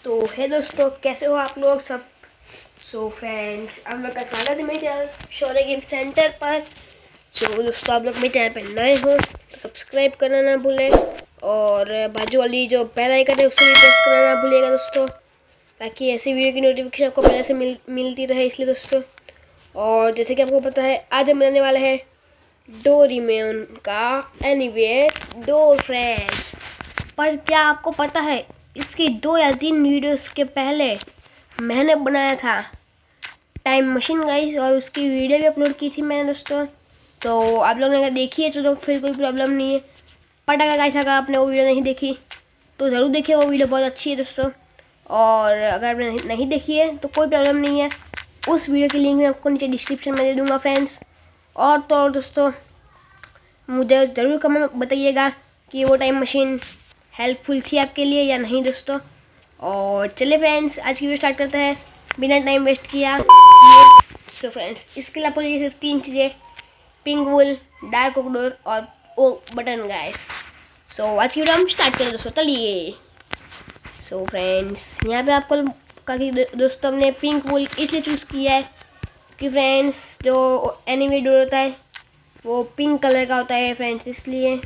तो है दोस्तों, कैसे हो आप लोग सब। सो फ्रेंड्स, आप लोग का स्वागत है मेरे चैनल शौर्य गेम सेंटर पर। सो दोस्तों, आप लोग मेरे चैनल पर नए हो तो सब्सक्राइब करना ना भूलें और बाजू वाली जो बेल आइकन है उसे भी प्रेस करना ना भूलिएगा दोस्तों, ताकि ऐसी वीडियो की नोटिफिकेशन आपको पहले से मिलती रहे, इसलिए दोस्तों। और जैसे कि आपको पता है, आज हम बनाने वाले हैं डोरेमोन का एनीवेयर डोर फ्रेंड्स। पर क्या आपको पता है, इसकी 2 या 3 वीडियोस के पहले मैंने बनाया था टाइम मशीन गाइस, और उसकी वीडियो भी अपलोड की थी मैंने दोस्तों। तो आप लोगों ने अगर देखी है तो फिर कोई प्रॉब्लम नहीं है। बट अगर गाइस अगर आपने वो वीडियो नहीं देखी तो ज़रूर देखिए, वो वीडियो बहुत अच्छी है दोस्तों। और अगर आपने नहीं देखी है तो कोई प्रॉब्लम नहीं है, उस वीडियो की लिंक मैं आपको नीचे डिस्क्रिप्शन में दे दूँगा फ्रेंड्स। और तो और दोस्तों, मुझे ज़रूर कमेंट बताइएगा कि वो टाइम मशीन हेल्पफुल थी आपके लिए या नहीं दोस्तों। और चलिए फ्रेंड्स, आज की वीडियो स्टार्ट करते हैं बिना टाइम वेस्ट किया। सो फ्रेंड्स, इसके लिए आपको चाहिए सिर्फ 3 चीज़ें: pink wool, dark oak door और ओ बटन गाइस। सो आज की वीडियो हम स्टार्ट करें दोस्तों, चलिए। सो फ्रेंड्स, यहाँ पे आपको कि दोस्तों हमने पिंक वुल इसलिए चूज़ किया है कि फ्रेंड्स जो एनीवे डोर होता है वो पिंक कलर का होता है फ्रेंड्स, इसलिए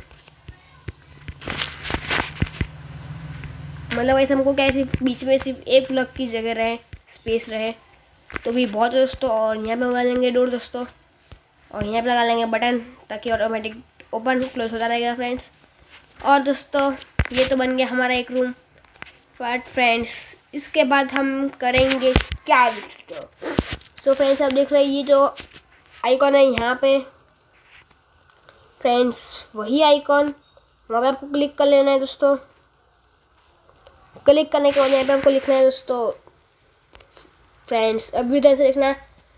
मतलब ऐसे हमको क्या सिर्फ बीच में सिर्फ एक ब्लॉक की जगह रहे, स्पेस रहे तो भी बहुत है दोस्तों। और यहाँ पे लगा लेंगे डोर दोस्तों, और यहाँ पे लगा लेंगे बटन ताकि ऑटोमेटिक ओपन क्लोज होता रहेगा फ्रेंड्स। और दोस्तों, ये तो बन गया हमारा एक रूम। बट फ्रेंड्स, इसके बाद हम करेंगे क्या दोस्तों। सो फ्रेंड्स, आप देख रहे हैं ये जो आइकॉन है यहाँ पे फ्रेंड्स, वही आइकॉन वहाँ पे आपको क्लिक कर लेना है दोस्तों। क्लिक करने के बाद यहाँ पे आपको लिखना है दोस्तों फ्रेंड्स, अब भी से लिखना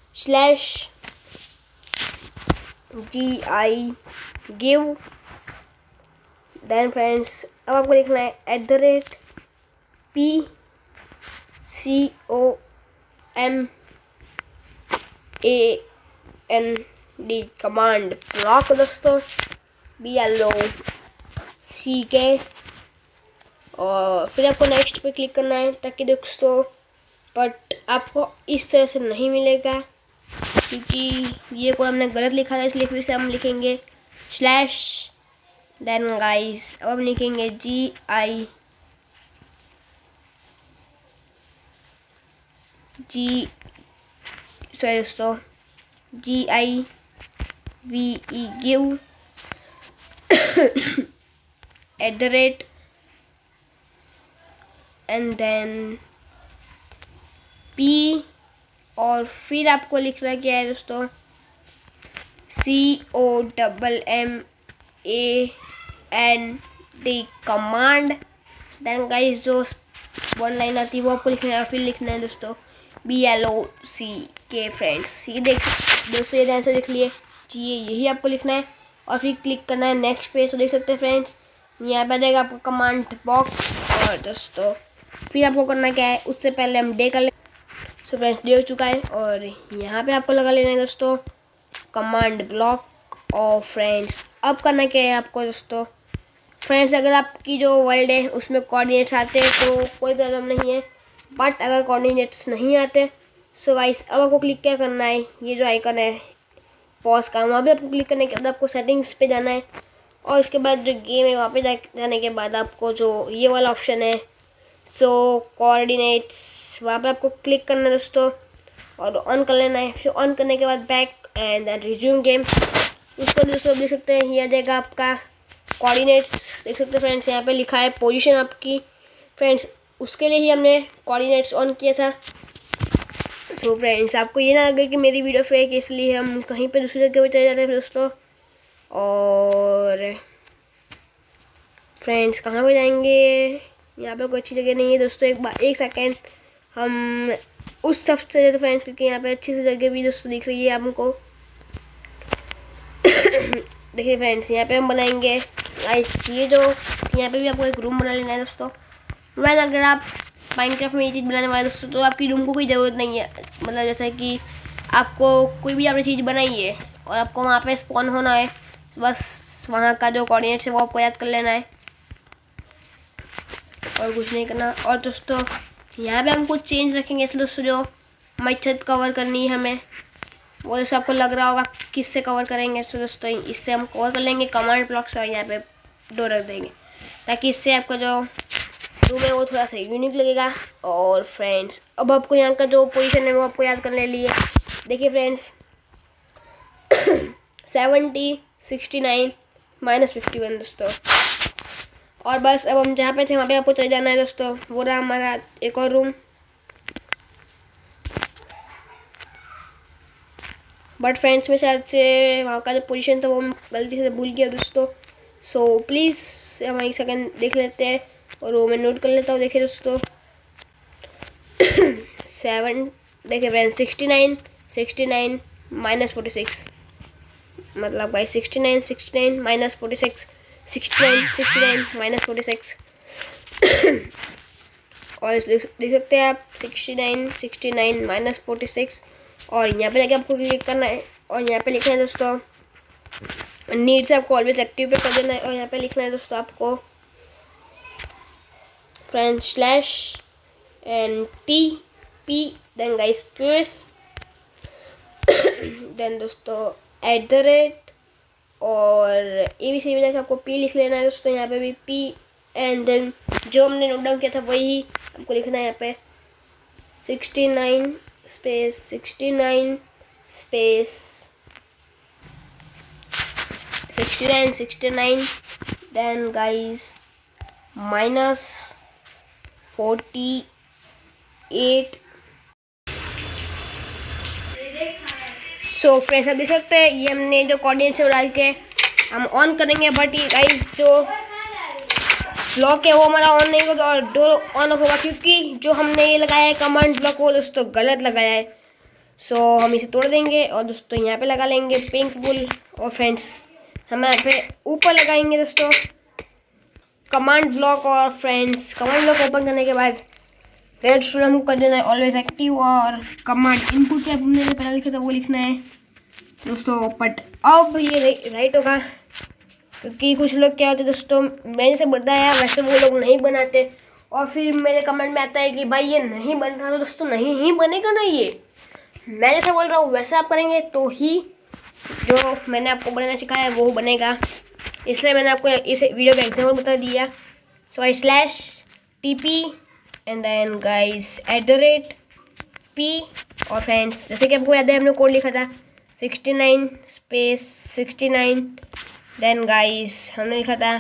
/GI गिव। देन फ्रेंड्स, अब आपको लिखना है @PCOMAND कमांड ब्लॉक दोस्तों, BLOCK। और फिर आपको नेक्स्ट पे क्लिक करना है ताकि दोस्तों, बट आपको इस तरह से नहीं मिलेगा क्योंकि ये कोड हमने गलत लिखा था, इसलिए फिर से हम लिखेंगे / देन गाइस अब हम लिखेंगे GI दोस्तों GIVE give @ and then P, और फिर आपको लिखना क्या है दोस्तों, COMMAND कमांड। देन गाइस जो 1 लाइन आती है वो आपको लिखना है, और फिर लिखना है दोस्तों BLOCK फ्रेंड्स। ये देख दोस्तों, ये ध्यान से लिख लिए जी, यही आपको लिखना है और फिर क्लिक करना है नेक्स्ट पे। तो देख सकते हैं फ्रेंड्स, यहाँ पे आ जाएगा आपका कमांड बॉक्स। और दोस्तों फिर आपको करना क्या है, उससे पहले हम डे कर ले। सो फ्रेंड्स, डे हो चुका है और यहाँ पे आपको लगा लेना है दोस्तों कमांड ब्लॉक। और फ्रेंड्स अब करना क्या है आपको दोस्तों, फ्रेंड्स अगर आपकी जो वर्ल्ड है उसमें कोऑर्डिनेट्स आते हैं तो कोई प्रॉब्लम नहीं है, बट अगर कोऑर्डिनेट्स नहीं आते सो गाइस अब आपको क्लिक क्या करना है, ये जो आइकन है पॉज का, वहाँ भी आपको क्लिक करने के बाद आपको सेटिंग्स पे जाना है। और उसके बाद जो गेम है वहाँ पे जाने के बाद आपको जो ये वाला ऑप्शन है सो कोऑर्डिनेट्स, वहाँ पे आपको क्लिक करना है दोस्तों और ऑन कर लेना है। फिर ऑन करने के बाद back and then resume game. उसको दोस्तों देख सकते हैं, ये आ जाएगा आपका कोऑर्डिनेट्स। देख सकते हैं फ्रेंड्स, यहाँ पे लिखा है पोजीशन आपकी फ्रेंड्स, उसके लिए ही हमने कोऑर्डिनेट्स ऑन किया था। सो फ्रेंड्स, आपको ये ना लगे कि मेरी वीडियो फेक है, इसलिए हम कहीं पे दूसरी जगह पे चले जाते हैं दोस्तों। और फ्रेंड्स कहाँ पे जाएंगे, यहाँ पे कोई अच्छी जगह नहीं है दोस्तों। एक सेकेंड, हम उस सब से जाते फ्रेंड्स, क्योंकि यहाँ पे अच्छी सी जगह भी दोस्तों दिख रही है आपको। देखिए फ्रेंड्स, यहाँ पे हम बनाएंगे गाइस ये जो, यहाँ पे भी आपको एक रूम बना लेना है दोस्तों। वैन अगर आप माइनक्राफ्ट में ये चीज़ बनाने वाले दोस्तों तो आपकी रूम को कोई ज़रूरत नहीं है, मतलब जैसे कि आपको कोई भी आपने चीज़ बनाई है और आपको वहाँ पे स्पॉन होना है, तो बस वहाँ का जो कोऑर्डिनेट्स है वो आपको याद कर लेना है और कुछ नहीं करना। और दोस्तों यहाँ पे हम कुछ चेंज रखेंगे इसलिए दोस्तों, जो हमारी छत कवर करनी है हमें, वो जैसे आपको लग रहा होगा किससे कवर करेंगे, तो दोस्तों इससे हम कवर कर लेंगे कमांड ब्लॉक से, और यहाँ पे डोर रख देंगे ताकि इससे आपका जो रूम है वो थोड़ा सा यूनिक लगेगा। और फ्रेंड्स अब आपको यहाँ का जो पोजीशन है वो आपको याद करने लिए, देखिए फ्रेंड्स 70, 69, -51 दोस्तों। और बस अब हम जहाँ पे थे वहाँ पे आपको चले जाना है दोस्तों, वो रहा हमारा एक और रूम। बट फ्रेंड्स में शायद से वहाँ का जो पोजीशन था वो गलती से भूल गया दोस्तों, सो प्लीज़ हम एक सेकंड देख लेते हैं और वो मैं नोट कर लेता हूँ। देखिए दोस्तों 7, देखिए फ्रेंड्स 69, 69 -46, मतलब भाई 69, 69 -46, 69, 69 -46 और देख सकते हैं आप 69, 69 -46। और यहाँ पे जाके आपको क्लिक करना है और यहाँ पे लिखना है दोस्तों नीड से आपको ऑलवेज एक्टिव पे कर देना है। और यहाँ पे लिखना है दोस्तों आपको friends /NTP then guys space then दोस्तों @ और ABC में जाकर आपको P लिख लेना है दोस्तों, यहाँ पे भी P एंड देन जो हमने नोट डाउन किया था वही आपको लिखना है यहाँ पे 69 space 69 space 69 69 then guys -48। So friends आप देख सकते हैं ये हमने जो कोऑर्डिनेट्स डाल के हम ऑन करेंगे, बट ये गाइस जो ब्लॉक है वो हमारा ऑन नहीं होगा और डोर ऑन ऑफ होगा, क्योंकि जो हमने ये लगाया है कमांड ब्लॉक वो दोस्तों गलत लगाया है। सो हम इसे तोड़ देंगे और दोस्तों यहाँ पे लगा लेंगे पिंक वुल। और फ्रेंड्स हम यहाँ पे ऊपर लगाएंगे दोस्तों कमांड ब्लॉक। और फ्रेंड्स कमांड ब्लॉक ओपन करने के बाद रेड स्टूल हमको कर देना है ऑलवेज एक्टिव, और कमांड इनपुट पे हमने जो पहले लिखा था वो लिखना है दोस्तों। बट अब ये राइट होगा, क्योंकि कुछ लोग क्या होते हैं दोस्तों, मैंने जैसे बताया वैसे वो लोग नहीं बनाते और फिर मेरे कमेंट में आता है कि भाई ये नहीं बन रहा, तो दोस्तों नहीं ही बनेगा ना, ये मैं जैसा बोल रहा हूँ वैसा आप करेंगे तो ही जो मैंने आपको बनाना सिखाया है वो बनेगा। इसलिए मैंने आपको इस वीडियो का एग्जाम्पल बता दिया। So /TP and then guys @P। और फ्रेंड्स जैसे कि आपको याद है हमने कोड लिखा था 69 स्पेस 69 देन गाइस हमने लिखा था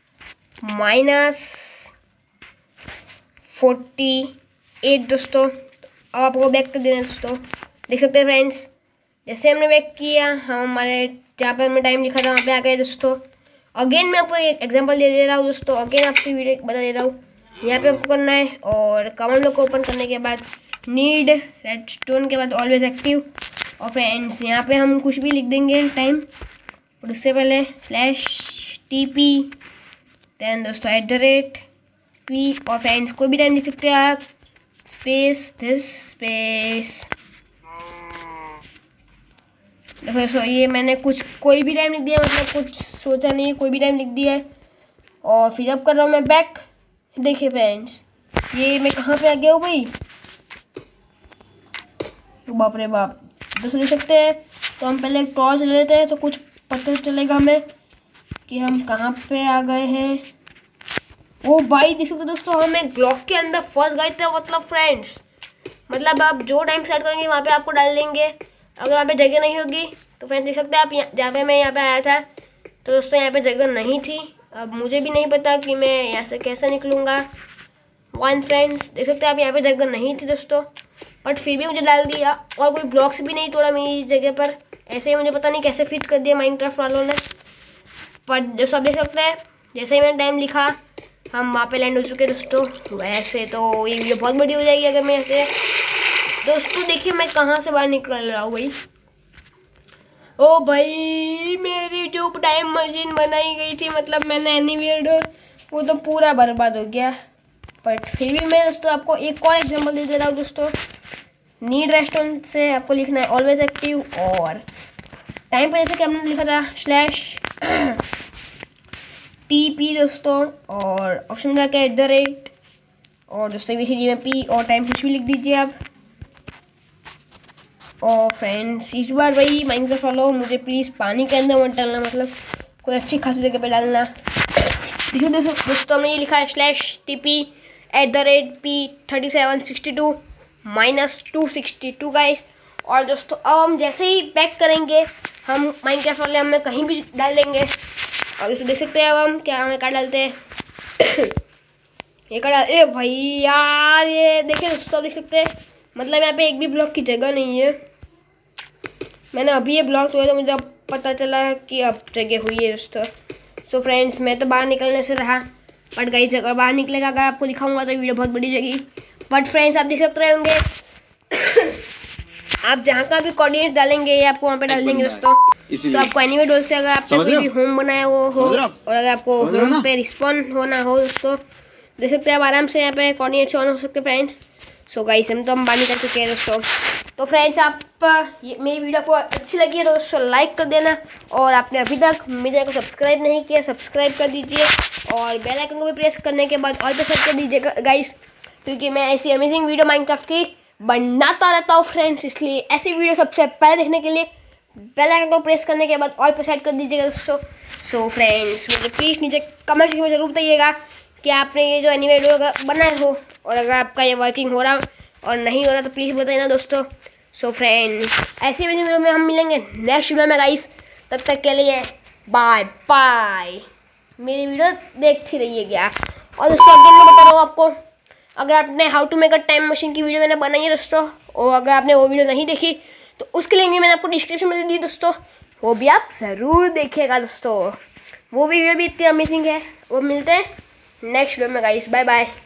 -48 दोस्तों। अब आपको बैक कर देना है दोस्तों, देख सकते हैं फ्रेंड्स जैसे हमने बैक किया हम हमारे जहाँ पे हमने टाइम लिखा था वहाँ पे आ गए दोस्तों। अगेन मैं आपको एक एग्जांपल दे रहा हूँ दोस्तों, अगेन आपकी वीडियो बता दे रहा हूँ। यहाँ पे आपको करना है और कमांड ब्लॉक को ओपन करने के बाद नीड रेडस्टोन के बाद ऑलवेज एक्टिव। और फ्रेंड्स यहाँ पे हम कुछ भी लिख देंगे टाइम, और उससे पहले /TP देन दोस्तों @P। और फ्रेंड्स कोई भी टाइम लिख सकते हैं आप स्पेस दिस स्पेस। देखो दोस्तों ये मैंने कोई भी टाइम लिख दिया, मतलब कुछ सोचा नहीं है, कोई भी टाइम लिख दिया है। और फिर अब कर रहा हूँ मैं बैक। देखिए फ्रेंड्स ये मैं कहाँ पे आ गया हूँ भाई, तो बाप रे बाप दोस्तों देख सकते हैं। तो हम पहले एक टॉर्च ले लेते हैं तो कुछ पता चलेगा हमें कि हम कहाँ पे आ गए हैं। ओ भाई देख सकते दोस्तों हम एक ब्लॉक के अंदर फंस गए थे। मतलब फ्रेंड्स मतलब आप जो टाइम सेट करेंगे वहाँ पे आपको डाल देंगे, अगर वहाँ पे जगह नहीं होगी तो फ्रेंड्स देख सकते हैं आप जहाँ पे मैं यहाँ पे आया था तो दोस्तों यहाँ पे जगह नहीं थी। अब मुझे भी नहीं पता कि मैं यहाँ से कैसे निकलूँगा। फ्रेंड्स देख सकते हैं आप यहाँ पे जगह नहीं थी दोस्तों, बट फिर भी मुझे डाल दिया और कोई ब्लॉक्स भी नहीं तोड़ा मेरी जगह पर। ऐसे ही मुझे पता नहीं कैसे फिट कर दिया माइनक्राफ्ट वालों ने। पर दोस्तों आप देख सकते हैं जैसे ही मैंने टाइम लिखा हम वहाँ पे लैंड हो चुके दोस्तों। वैसे तो ये वीडियो बहुत बड़ी हो जाएगी अगर मैं ऐसे। दोस्तों देखिए मैं कहाँ से बाहर निकल रहा हूँ भाई। ओ भाई मेरी जो टाइम मशीन बनाई गई थी, मतलब मैंने एनीवेयर डोर, वो तो पूरा बर्बाद हो गया। बट फिर भी मैं दोस्तों आपको एक और एग्जांपल दे रहा हूँ दोस्तों। नीड रेस्टोरेंट से आपको लिखना है ऑलवेज एक्टिव, और टाइम पर जैसे कि हमने लिखा था /TP दोस्तों, और ऑप्शन जाके @ और दोस्तों ABCD में P और टाइम कुछ भी लिख दीजिए आप। और फ्रेंड्स इस बार भाई माइनक्राफ्ट वालों मुझे प्लीज़ पानी के अंदर मत डालना, मतलब कोई अच्छी खासी जगह पे डालना। देखिए दोस्तों हमने ये लिखा है /TP@P3762 -262 गाइस। और दोस्तों अब हम जैसे ही बैक करेंगे हम माइनक्राफ्ट वाले हमें कहीं भी डाल देंगे। और इसको देख सकते हैं अब हम क्या हमें डालते हैं ये डाल। ए भाई यार ये देखिए दोस्तों देख सकते हैं, मतलब यहाँ पे एक भी ब्लॉक की जगह नहीं है। मैंने अभी ये ब्लॉक हुआ तो मुझे अब पता चला कि अब जगह हुई है दोस्तों। सो फ्रेंड्स मैं तो बाहर निकलने से रहा, बट गाइस अगर बाहर निकलेगा अगर आपको दिखाऊंगा तो वीडियो बहुत बड़ी जगह। बट फ्रेंड्स आप देख सकते होंगे आप जहाँ का भी कोऑर्डिनेट डालेंगे ये आपको वहाँ पे डाल देंगे दोस्तों। सो आपको एनीवे डोल से अगर आपने कोई भी होम बनाया वो हो और अगर आपको होम पे रिस्पॉन्ड होना हो दोस्तों देख सकते हैं आप आराम से यहाँ पे कोऑर्डिनेट ऑन हो सकते हैं फ्रेंड्स। सो गाइस हम बाहर निकल चुके हैं दोस्तों। तो फ्रेंड्स आप मेरी वीडियो आपको अच्छी लगी है दोस्तों लाइक कर देना, और आपने अभी तक मेरे चैनल को सब्सक्राइब नहीं किया सब्सक्राइब कर दीजिए, और बेल आइकन को भी प्रेस करने के बाद ऑल पे सेट कर दीजिएगा गाइस, क्योंकि मैं ऐसी अमेजिंग वीडियो माइनक्राफ्ट की बनाता रहता हूँ फ्रेंड्स। इसलिए ऐसी वीडियो सबसे पहले देखने के लिए बेल आइकन को प्रेस करने के बाद ऑल पे सेट कर दीजिएगा दोस्तों। सो फ्रेंड्स मुझे प्लीज़ नीचे कमेंट सेक्शन में जरूर बताइएगा कि आपने ये जो एनीवे वीडियो बनाए हो, और अगर आपका ये वर्किंग हो रहा और नहीं हो रहा तो प्लीज़ बताइए दोस्तों। सो फ्रेंड्स ऐसी वीडियो में हम मिलेंगे नेक्स्ट वीडियो में गाइस, तब तक के लिए बाय बाय। मेरी वीडियो देखती रहिए क्या। और दोस्तों अगेन मैं बता रहा हूँ आपको, अगर आपने how to make a time machine की वीडियो मैंने बनाई है दोस्तों, और अगर आपने वो वीडियो नहीं देखी तो उसके लिंक भी मैंने आपको डिस्क्रिप्शन में दे दी दोस्तों, वो भी आप ज़रूर देखिएगा दोस्तों। वो वीडियो भी इतनी अमेजिंग है। वो मिलते हैं नेक्स्ट वीडियो में गाइस, बाय बाय।